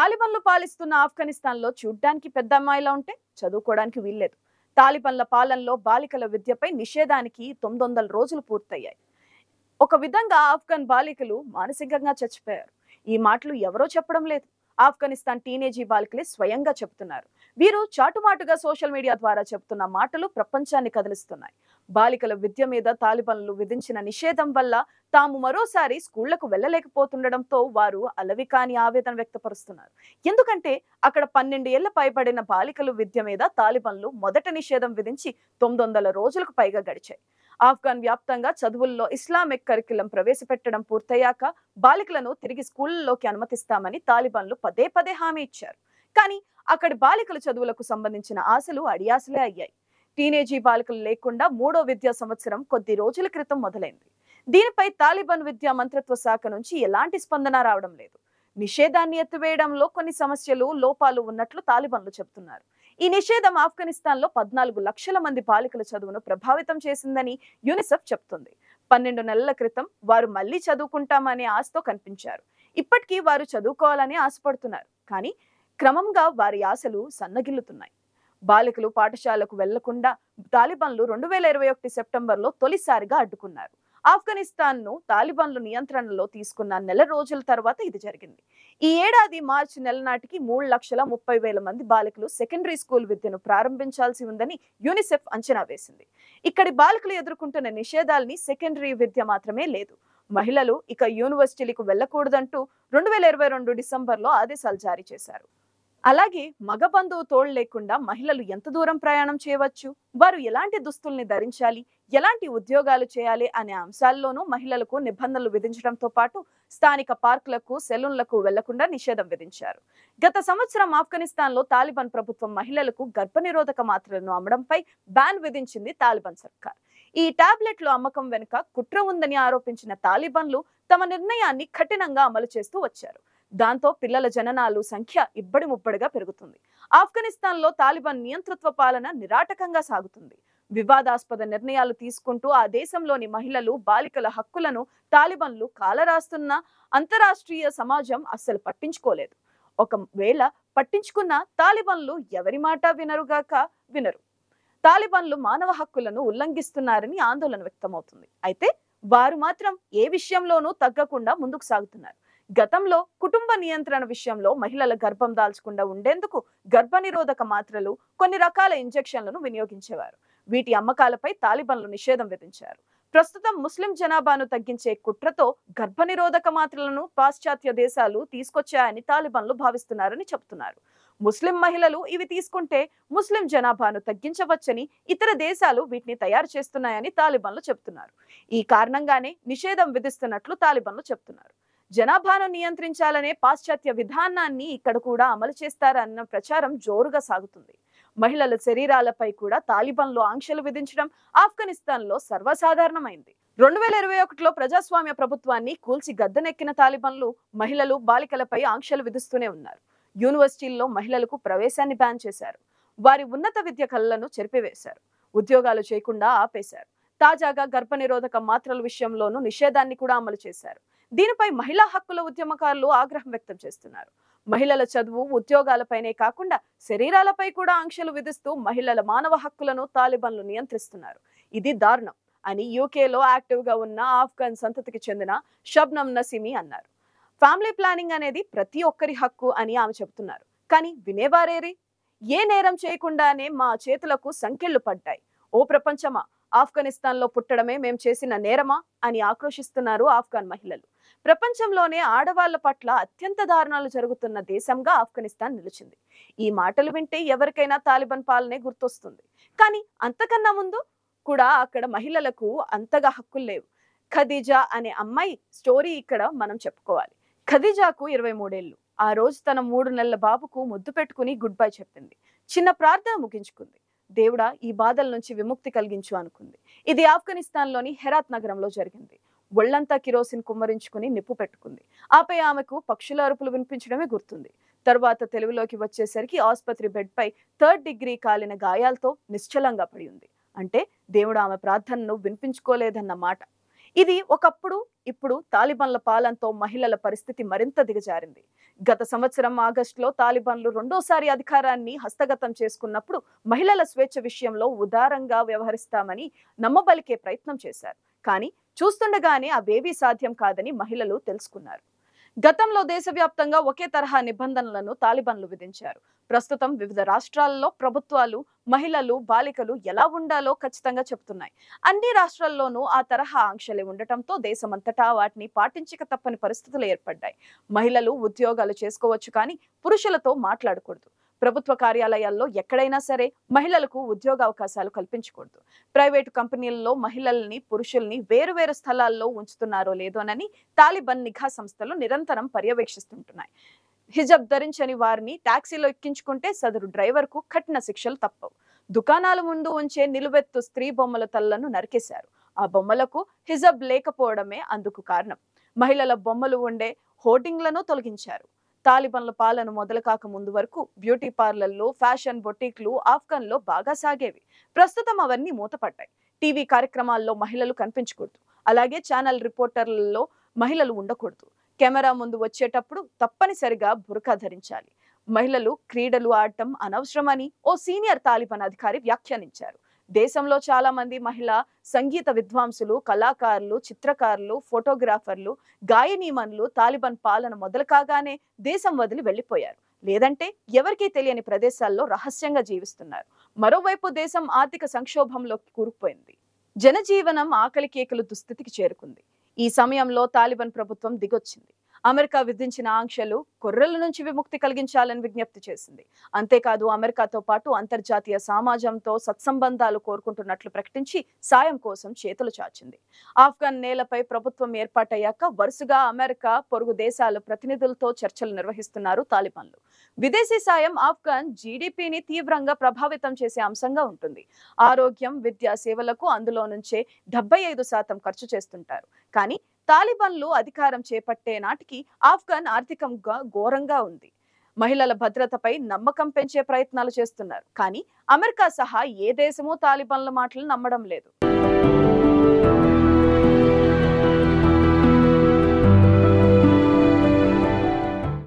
తాలిబన్లు పాలిస్తున్న ఆఫ్ఘనిస్తాన్లో చూడ్డానికి పెద్ద అమ్మాయిలా ఉంటే చదువుకోవడానికి వీల్లేదు. తాలిబన్ల పాలనలో బాలికల విద్యపై నిషేధానికి 900 రోజులు పూర్తయ్యాయి. ఒక విధంగా ఆఫ్ఘన్ బాలికలు మానసికంగా చచ్చిపోయారు. ఈ మాటలు ఎవరో చెప్పడం లేదు. ఆఫ్ఘనిస్తాన్ టీనేజీ బాలికలే స్వయంగా చెబుతున్నారు. వీరు చాటుమాటుగా సోషల్ మీడియా ద్వారా చెబుతున్న మాటలు ప్రపంచాన్ని కదిలిస్తున్నాయి. బాలికల విద్య మీద తాలిబన్లు విధించిన నిషేధం వల్ల తాము మరోసారి స్కూళ్లకు వెళ్లలేకపోతుండటంతో వారు అలవికాని ఆవేదన వ్యక్తపరుస్తున్నారు. ఎందుకంటే అక్కడ 12 ఏళ్ల పైబడిన బాలికలు విద్య మీద తాలిబన్లు మొదట నిషేధం విధించి 900 రోజులకు పైగా గడిచాయి. ఆఫ్ఘన్ వ్యాప్తంగా చదువుల్లో ఇస్లామిక్ కరిక్యులం ప్రవేశపెట్టడం పూర్తయ్యాక బాలికలను తిరిగి స్కూళ్లలోకి అనుమతిస్తామని తాలిబన్లు పదే పదే హామీ ఇచ్చారు. కానీ అక్కడి బాలికల చదువులకు సంబంధించిన ఆశలు అడియాసలే అయ్యాయి. టీనేజీ బాలికలు లేకుండా 3వ విద్యా సంవత్సరం కొద్ది రోజుల క్రితం మొదలైంది. దీనిపై తాలిబాన్ విద్యా మంత్రిత్వ శాఖ నుంచి ఎలాంటి స్పందన రావడం లేదు. నిషేధాన్ని ఎత్తివేయడంలో కొన్ని సమస్యలు, లోపాలు ఉన్నట్లు తాలిబాన్లు చెబుతున్నారు. ఈ నిషేధం ఆఫ్ఘనిస్తాన్లో 14 లక్షల మంది బాలికల చదువును ప్రభావితం చేసిందని యూనిసెఫ్ చెబుతుంది. 12 నెలల క్రితం వారు మళ్లీ చదువుకుంటామనే ఆశతో కనిపించారు. ఇప్పటికీ వారు చదువుకోవాలని ఆశపడుతున్నారు. కానీ క్రమంగా వారి ఆశలు సన్నగిల్లుతున్నాయి. బాలికలు పాఠశాలకు వెళ్లకుండా తాలిబాన్లు 2021 సెప్టెంబర్లో తొలిసారిగా అడ్డుకున్నారు. ఆఫ్ఘనిస్తాన్ను తాలిబాన్లు నియంత్రణలో తీసుకున్న నెల రోజుల తర్వాత ఇది జరిగింది. ఈ ఏడాది మార్చి నెల నాటికి 3,30,000 మంది బాలికలు సెకండరీ స్కూల్ విద్యను ప్రారంభించాల్సి ఉందని యూనిసెఫ్ అంచనా వేసింది. ఇక్కడి బాలికలు ఎదుర్కొంటున్న నిషేధాల్ని సెకండరీ విద్య మాత్రమే లేదు. మహిళలు ఇక యూనివర్సిటీలకు వెళ్లకూడదంటూ 2022 డిసెంబర్లో ఆదేశాలు జారీ చేశారు. అలాగే మగ బంధువు తోడు లేకుండా మహిళలు ఎంత దూరం ప్రయాణం చేయవచ్చు, వారు ఎలాంటి దుస్తుల్ని ధరించాలి, ఎలాంటి ఉద్యోగాలు చేయాలి అనే అంశాల్లోనూ మహిళలకు నిబంధనలు విధించడంతో పాటు స్థానిక పార్కులకు, సెలూన్లకు వెళ్లకుండా నిషేధం విధించారు. గత సంవత్సరం ఆఫ్ఘనిస్తాన్లో తాలిబాన్ ప్రభుత్వం మహిళలకు గర్భనిరోధక మాత్రలను అమ్మడంపై బ్యాన్ విధించింది తాలిబాన్ సర్కార్. ఈ టాబ్లెట్లు అమ్మకం వెనుక కుట్ర ఉందని ఆరోపించిన తాలిబాన్లు తమ నిర్ణయాన్ని కఠినంగా అమలు చేస్తూ వచ్చారు. దాంతో పిల్లల జననాలు సంఖ్య ఇబ్బడి ముబ్బడిగా పెరుగుతుంది. ఆఫ్ఘనిస్తాన్లో తాలిబాన్ నియంతృత్వ పాలన నిరాటకంగా సాగుతుంది. వివాదాస్పద నిర్ణయాలు తీసుకుంటూ ఆ దేశంలోని మహిళలు, బాలికల హక్కులను తాలిబాన్లు కాలరాస్తున్న అంతరాష్ట్రీయ సమాజం అస్సలు పట్టించుకోలేదు. ఒకవేళ పట్టించుకున్న తాలిబాన్లు ఎవరి మాట వినరు. తాలిబాన్లు మానవ హక్కులను ఉల్లంఘిస్తున్నారని ఆందోళన వ్యక్తమవుతుంది. అయితే వారు మాత్రం ఏ విషయంలోనూ తగ్గకుండా ముందుకు సాగుతున్నారు. గతంలో కుటుంబ నియంత్రణ విషయంలో మహిళల గర్భం దాల్చకుండా ఉండేందుకు గర్భనిరోధక మాత్రలు, కొన్ని రకాల ఇంజెక్షన్లను వినియోగించేవారు. వీటి అమ్మకాలపై తాలిబాన్లు నిషేధం విధించారు. ప్రస్తుతం ముస్లిం జనాభాను తగ్గించే కుట్రతో గర్భనిరోధక మాత్రలను పాశ్చాత్య దేశాలు తీసుకొచ్చాయని తాలిబాన్లు భావిస్తున్నారని చెబుతున్నారు. ముస్లిం మహిళలు ఇవి తీసుకుంటే ముస్లిం జనాభాను తగ్గించవచ్చని, ఇతర దేశాలు వీటిని తయారు చేస్తున్నాయని తాలిబాన్లు చెబుతున్నారు. ఈ కారణంగానే నిషేధం విధిస్తున్నట్లు తాలిబాన్లు చెబుతున్నారు. జనాభాను నియంత్రించాలనే పాశ్చాత్య విధానాన్ని ఇక్కడ కూడా అమలు చేస్తారన్న ప్రచారం జోరుగా సాగుతుంది. మహిళల శరీరాలపై కూడా తాలిబాన్లు ఆంక్షలు విధించడం ఆఫ్ఘనిస్తాన్లో సర్వసాధారణమైంది. 2021లో ప్రజాస్వామ్య ప్రభుత్వాన్ని కూల్చి గద్దెనెక్కిన తాలిబాన్లు మహిళలు, బాలికలపై ఆంక్షలు విధిస్తూనే ఉన్నారు. యూనివర్సిటీల్లో మహిళలకు ప్రవేశాన్ని బ్యాన్ చేశారు. వారి ఉన్నత విద్య కళలను చెరిపివేశారు. ఉద్యోగాలు చేయకుండా ఆపేశారు. తాజాగా గర్భనిరోధక మాత్రల విషయంలోనూ నిషేధాన్ని కూడా అమలు చేశారు. దీనిపై మహిళా హక్కుల ఉద్యమకారులు ఆగ్రహం వ్యక్తం చేస్తున్నారు. మహిళల చదువు, ఉద్యోగాలపైనే కాకుండా శరీరాలపై కూడా ఆంక్షలు విధిస్తూ మహిళల మానవ హక్కులను తాలిబాన్లు నియంత్రిస్తున్నారు. ఇది దారుణం అని యూకేలో యాక్టివ్ గా ఉన్న ఆఫ్ఘన్ సంతతికి చెందిన షబ్నమ్ నసీమి అన్నారు. ఫ్యామిలీ ప్లానింగ్ అనేది ప్రతి ఒక్కరి హక్కు అని ఆమె చెబుతున్నారు. కానీ వినేవారేరి? ఏ నేరం చేయకుండానే మా చేతులకు సంకెళ్లు పడ్డాయి. ఓ ప్రపంచమా, ఆఫ్ఘనిస్తాన్లో పుట్టడమే మేం చేసిన నేరమా అని ఆక్రోశిస్తున్నారు ఆఫ్ఘన్ మహిళలు. ప్రపంచంలోనే ఆడవాళ్ల పట్ల అత్యంత దారుణాలు జరుగుతున్న దేశంగా ఆఫ్ఘనిస్తాన్ నిలిచింది. ఈ మాటలు వింటే ఎవరికైనా తాలిబాన్ పాలనే గుర్తొస్తుంది. కానీ అంతకన్నా ముందు కూడా అక్కడ మహిళలకు అంతగా హక్కులు లేవు. ఖదీజా అనే అమ్మాయి స్టోరీ ఇక్కడ మనం చెప్పుకోవాలి. ఖదీజాకు 23 ఏళ్లు. ఆ రోజు తన 3 నెలల బాబుకు ముద్దు పెట్టుకుని గుడ్ బై చెప్పింది. చిన్న ప్రార్థన ముగించుకుంది. దేవుడా, ఈ బాధల నుంచి విముక్తి కలిగించు అనుకుంది. ఇది ఆఫ్ఘనిస్తాన్లోని హెరాత్ నగరంలో జరిగింది. ఒళ్లంతా కిరోసిన్ కుమ్మరించుకుని నిప్పు పెట్టుకుంది. ఆపై ఆమెకు పక్షుల అరుపులు వినిపించడమే గుర్తుంది. తర్వాత తెలివిలోకి వచ్చేసరికి ఆసుపత్రి బెడ్ పై 3rd డిగ్రీ కాలిన గాయాలతో నిశ్చలంగా పడి ఉంది. అంటే దేవుడు ఆమె ప్రార్థనను వినిపించుకోలేదన్న మాట. ఇది ఒకప్పుడు. ఇప్పుడు తాలిబాన్ల పాలనతో మహిళల పరిస్థితి మరింత దిగజారింది. గత సంవత్సరం ఆగస్టులో తాలిబాన్లు రెండోసారి అధికారాన్ని హస్తగతం చేసుకున్నప్పుడు మహిళల స్వేచ్ఛ విషయంలో ఉదారంగా వ్యవహరిస్తామని నమ్మబలికే ప్రయత్నం చేశారు. కానీ చూస్తుండగానే అవేవీ సాధ్యం కాదని మహిళలు తెలుసుకున్నారు. గతంలో దేశవ్యాప్తంగా ఒకే తరహా నిబంధనలను తాలిబాన్లు విధించారు. ప్రస్తుతం వివిధ రాష్ట్రాల్లో ప్రభుత్వాలు మహిళలు బాలికలు ఎలా ఉండాలో ఖచ్చితంగా చెబుతున్నాయి. అన్ని రాష్ట్రాల్లోనూ ఆ తరహా ఆంక్షలే ఉండటంతో దేశమంతటా వాటిని పాటించక తప్పని పరిస్థితులు ఏర్పడ్డాయి. మహిళలు ఉద్యోగాలు చేసుకోవచ్చు, కానీ పురుషులతో మాట్లాడకూడదు. ప్రభుత్వ కార్యాలయాల్లో ఎక్కడైనా సరే మహిళలకు ఉద్యోగ అవకాశాలు కల్పించకూడదు. ప్రైవేటు కంపెనీల్లో మహిళల్ని పురుషుల్ని వేరువేరు స్థలాల్లో ఉంచుతున్నారో లేదోనని తాలిబాన్ నిఘా సంస్థలు నిరంతరం పర్యవేక్షిస్తుంటున్నాయి. హిజబ్ ధరించని వారిని టాక్సీలో ఎక్కించుకుంటే సదరు డ్రైవర్ కు కఠిన శిక్షలు తప్పవు. దుకాణాల ముందు ఉంచే నిలువెత్తు స్త్రీ బొమ్మల తలను నరికేశారు. ఆ బొమ్మలకు హిజబ్ లేకపోవడమే అందుకు కారణం. మహిళల బొమ్మలు ఉండే హోర్డింగ్లను తొలగించారు. తాలిబాన్ల పాలన మొదలు కాక ముందు వరకు బ్యూటీ పార్లర్లు, ఫ్యాషన్ బొటీక్లు ఆఫ్ఘన్ లో బాగా సాగేవి. ప్రస్తుతం అవన్నీ మూతపడ్డాయి. టీవీ కార్యక్రమాల్లో మహిళలు కనిపించకూడదు. అలాగే ఛానల్ రిపోర్టర్లలో మహిళలు ఉండకూడదు. కెమెరా ముందు వచ్చేటప్పుడు తప్పనిసరిగా బురకా ధరించాలి. మహిళలు క్రీడలు ఆడటం అనవసరమని ఓ సీనియర్ తాలిబాన్ అధికారి వ్యాఖ్యానించారు. దేశంలో చాలా మంది మహిళా సంగీత విద్వాంసులు, కళాకారులు, చిత్రకారులు, ఫోటోగ్రాఫర్లు, గాయనీమణులు తాలిబాన్ పాలన మొదలు కాగానే దేశం వదిలి వెళ్లిపోయారు. లేదంటే ఎవరికీ తెలియని ప్రదేశాల్లో రహస్యంగా జీవిస్తున్నారు. మరోవైపు దేశం ఆర్థిక సంక్షోభంలోకి కూరుకుపోయింది. జనజీవనం ఆకలి కేకలు దుస్థితికి చేరుకుంది. ఈ సమయంలో తాలిబాన్ ప్రభుత్వం దిగొచ్చింది. అమెరికా విధించిన ఆంక్షలు కొర్రెల నుంచి విముక్తి కలిగించాలని విజ్ఞప్తి చేసింది. అంతేకాదు అమెరికాతో పాటు అంతర్జాతీయ సమాజంతో సత్సంబంధాలు కోరుకుంటున్నట్లు ప్రకటించి సాయం కోసం చేతులు చాచింది. ఆఫ్ఘన్ నేలపై ప్రభుత్వం ఏర్పాటయ్యాక వరుసగా అమెరికా, పొరుగు దేశాల ప్రతినిధులతో చర్చలు నిర్వహిస్తున్నారు తాలిబాన్లు. విదేశీ సాయం ఆఫ్ఘన్ జీడీపీని తీవ్రంగా ప్రభావితం చేసే అంశంగా ఉంటుంది. ఆరోగ్యం, విద్యా సేవలకు అందులో నుంచే 75% ఖర్చు చేస్తుంటారు. కానీ తాలిబాన్లు అధికారం చేపట్టే నాటికి ఆఫ్ఘన్ ఆర్థికంగా ఘోరంగా ఉంది. మహిళల భద్రతపై నమ్మకం పెంచే ప్రయత్నాలు చేస్తున్నారు. కానీ అమెరికా సహా ఏ దేశమూ తాలిబాన్ల మాటలు నమ్మడం లేదు.